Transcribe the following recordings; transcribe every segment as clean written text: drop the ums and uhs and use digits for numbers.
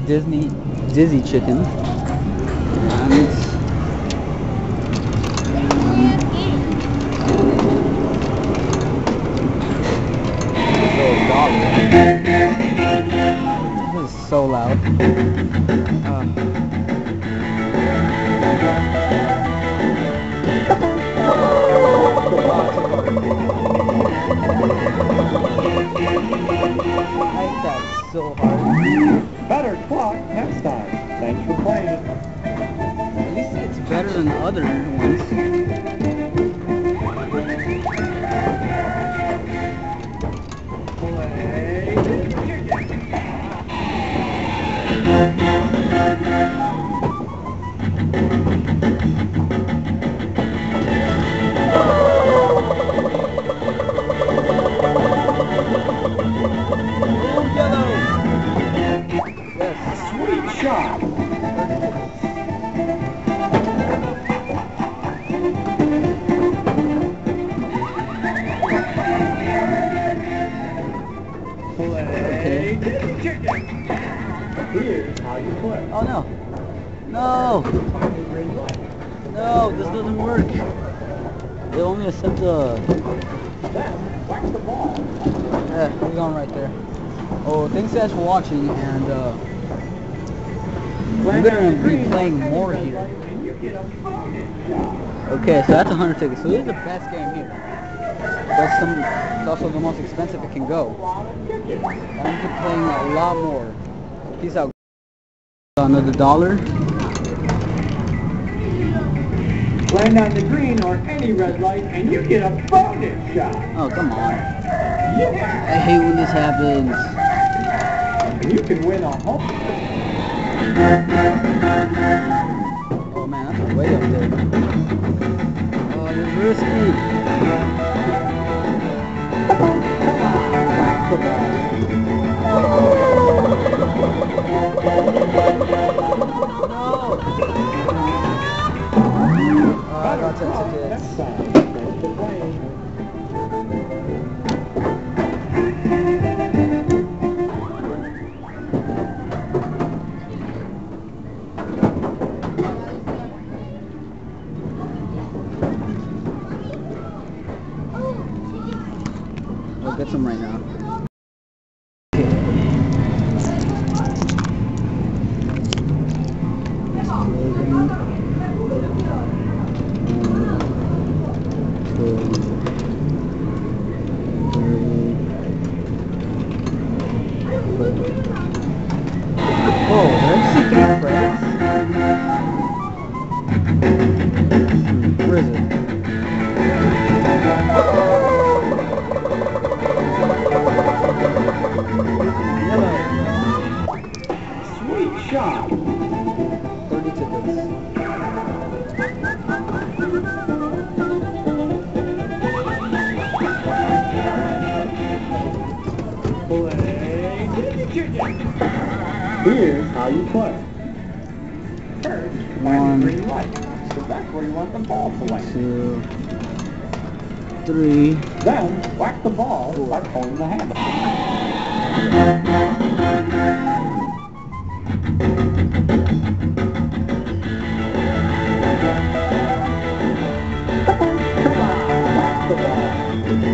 Dizzy chicken. And this is so loud. I hate that so hard. Better clock next time. Thanks for playing. At least it's better than the other ones. Sweet shot. Play chicken. Here's how you play. Oh no. No! No, this doesn't work. They only accept the... Then, whack the ball. Yeah, we're going right there. Oh, thanks guys for watching, and I'm gonna be playing more here. Okay, so that's 100 tickets. So this is the best game here. But it's also the most expensive it can go. And I'm just playing a lot more. Peace out. Another $1. Land on the green or any red light, and you get a bonus shot. Oh, come on. Yeah. I hate when this happens. You can win a home. Oh man, that's way up there. Oh, this is risky. No! Oh, I got 10 tickets. Next time. Thanks for playing. I'll get some right now. Oh, there's some credits. Where is it? Yellow. Sweet shot. 30 tickets. Play chicken. Here's how you play. First, find the green light. So that's where you want the ball to land. 2, 3. Then, whack the ball by pulling the handle. Whack the ball.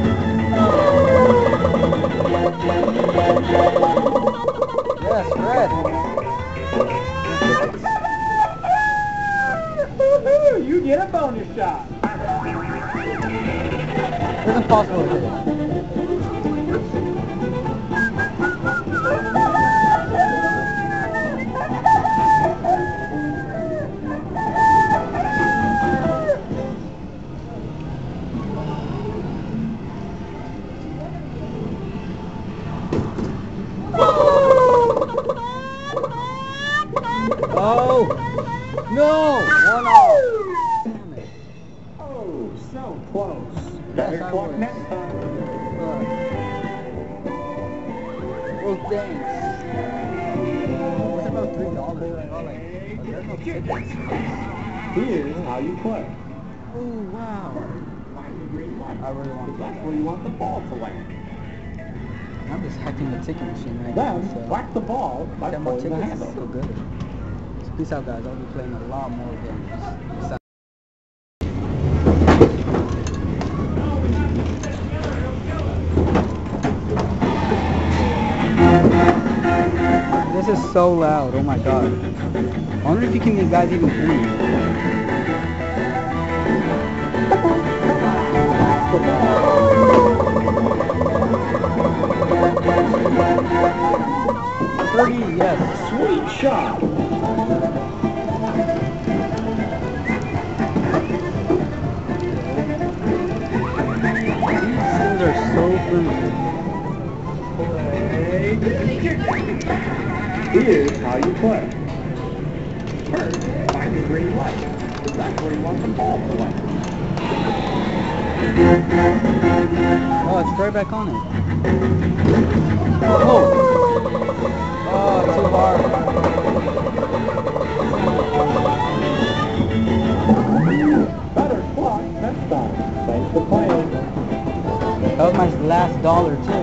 Yes, red. Woohoo! You get a bonus shot. It's impossible to hit. Oh! No! 1 off! Damn it. Oh, so close. Better Yes, I clock was. next time. Well, thanks. What's about $3? I got like, there's no tickets. Here's how you play. Oh, wow. Find the green light. I really want to. That's where you want the ball to land. I'm just hacking the ticket machine right now. Then, So whack the ball by 10 more pulling the tickets is handle. so good. So peace out, guys. I'll be playing a lot more games. Peace out. This is so loud. Oh my god. I wonder if you guys even hear me. Yes. Sweet shot. These things are so primitive. Here's how you play. First, find the green light. That's where you want the ball to land. Oh, it's right back on it. Oh! Oh, too hard. Better clock next time. Thanks for playing. That was my last dollar too.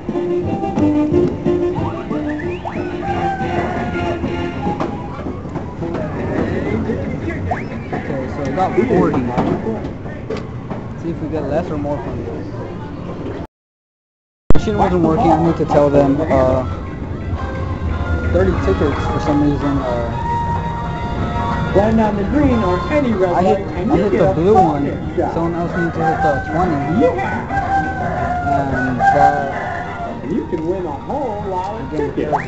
Okay, so I got 40. See if we get less or more from this. Machine wasn't working. I need to tell them 30 tickets for some reason. Land on the green or any red I light hit and you the get a blue one. bonus shot. Someone else needs to hit the 20. Yeah. And You can win a whole lot of tickets.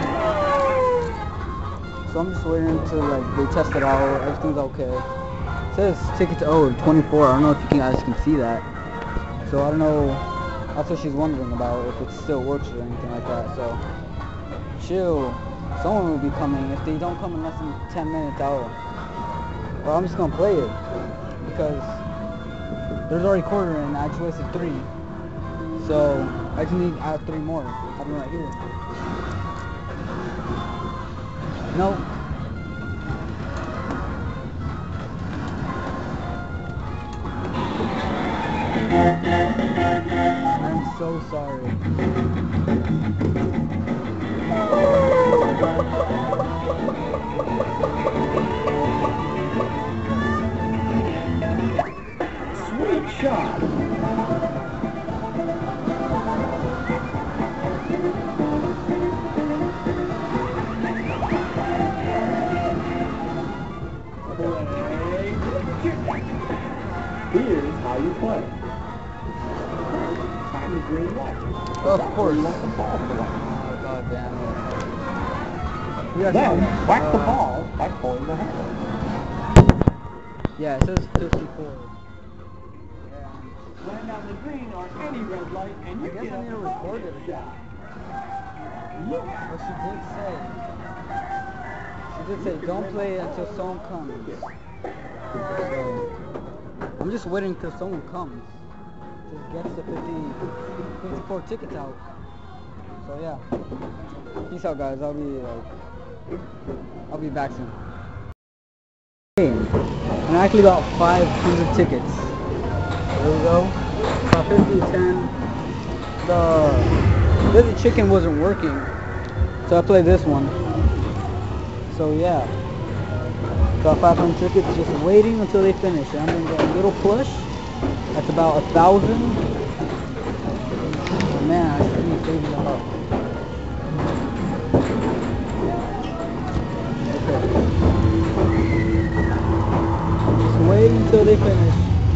so I'm just waiting until like they test it out. Everything's okay. It says tickets owed 24. I don't know if you guys can see that. So I don't know. That's what she's wondering about, if it still works or anything like that. So chill. Someone will be coming. If they don't come in less than 10 minutes, well, I'm just gonna play it because there's already quarter in. I just wasted 3, so I just need 3 more. I have them right here. No. I'm so sorry. Sweet shot. Here's how you play. Find the green light. Of course. You want the ball to land. Oh, god damn it. Then, whack the ball by pulling the handle. Yeah, it says 54. Land on the green or any red light and you I guess get I need to record it again. Yeah. But she did say, don't play it until someone comes. So, I'm just waiting till someone comes. Just gets the 54 tickets out. So yeah. Peace out, guys. I'll be back soon. And I actually got 500 tickets. There we go. About 50, 10. The chicken wasn't working, so I played this one. So yeah, got 500 tickets. Just waiting until they finish. I'm gonna get a little plush. That's about 1,000. Oh, man, I should be saving them up. Okay. Just wait until they finish.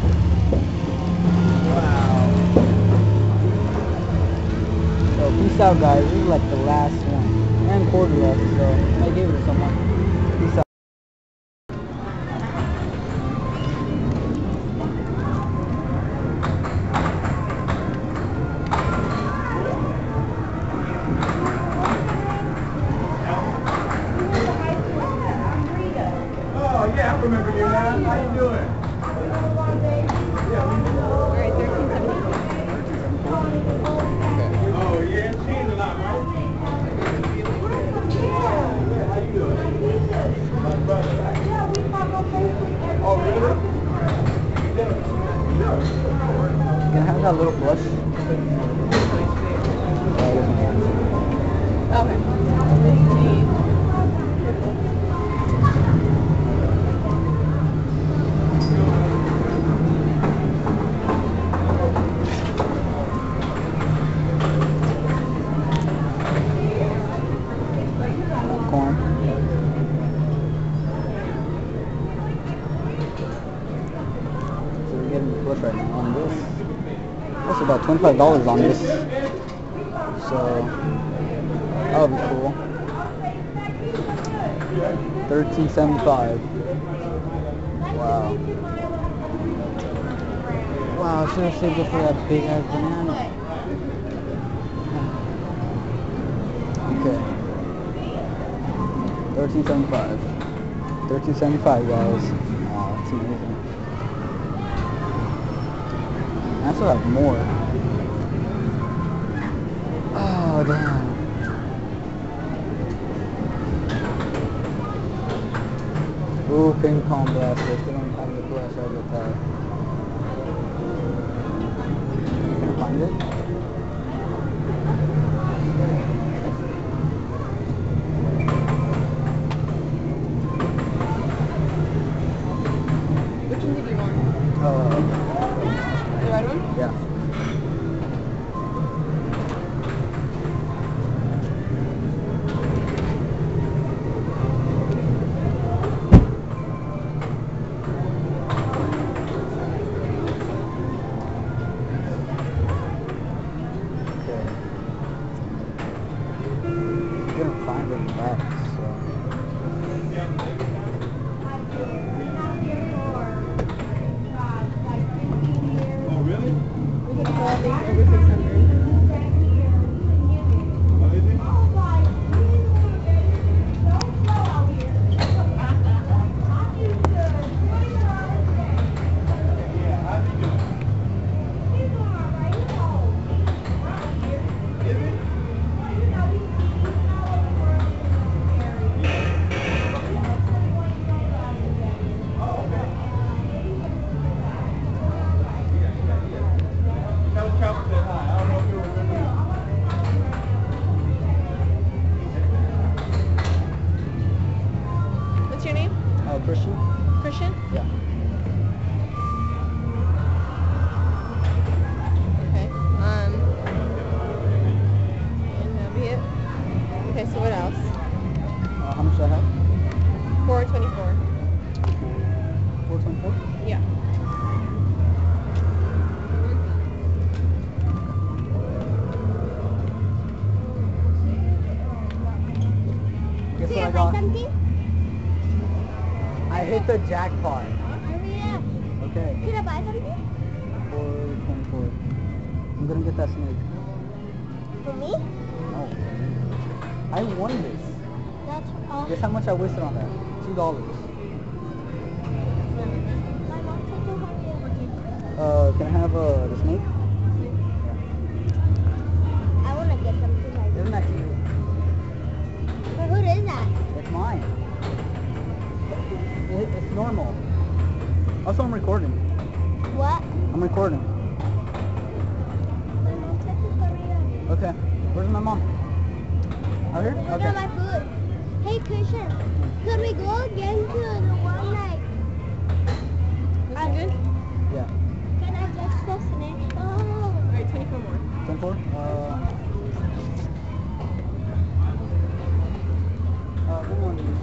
Peace out, guys. This is like the last one. And quarter left, so I gave it to someone. Peace out. Oh, yeah, I remember you now. How you doing? Alright, 1374. Oh, yeah, it's changed a lot, right? How you doing? My brother. Oh, really? Can I have that little blush? Okay. Corn. So we're getting the flip right now on this. That's about $25 on this. So that would be cool. $13.75. Wow. Wow, I should have saved it for that big ass banana. Okay. $13.75. $13.75, guys. Wow, that's amazing. I still have more. Oh, damn. Ooh, ping pong blasters. They don't have the flash all the time. Can I find it? Which one did you want? The red one? Yeah. Gonna find it back, so. Oh, really? We could call these over 600. What is it? What's your name? Christian? Christian? Yeah. Okay. And that'll be it. Okay, so what else? How much do I have? 424. 424? Yeah. Guess Should what I I buy got? something? I hit the jackpot. Maria, Okay. should I buy something? 424. I'm gonna get that snake. For me? No. I won this. That's all. Guess how much I wasted on that? $2. My mom said to hurry Can I have the snake? up. I want to get something like Isn't that cute? But who is that? It's mine. It's normal. Also, I'm recording. What? I'm recording. My mom said to hurry up. Okay. Where's my mom? Out here? Look Okay. at my food. Hey, Christian, could we go again to the one like... This one good? Yeah. Can I get the snake? Oh. Alright, 24 more. 24? What one do you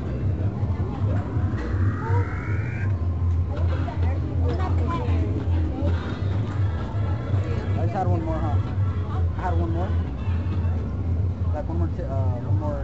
I just had one more, huh? I had one more. Like one more